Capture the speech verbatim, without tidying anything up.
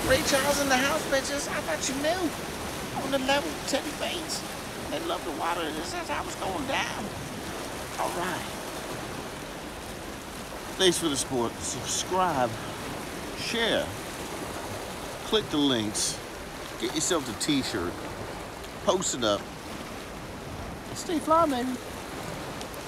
Ray Charles in the house, bitches. I thought you knew. On the level with Teddy Bates. They love the water. This is how it's going down. All right. Thanks for the support. Subscribe. Share. Click the links. Get yourself a t-shirt. Post it up. Stay fly, baby.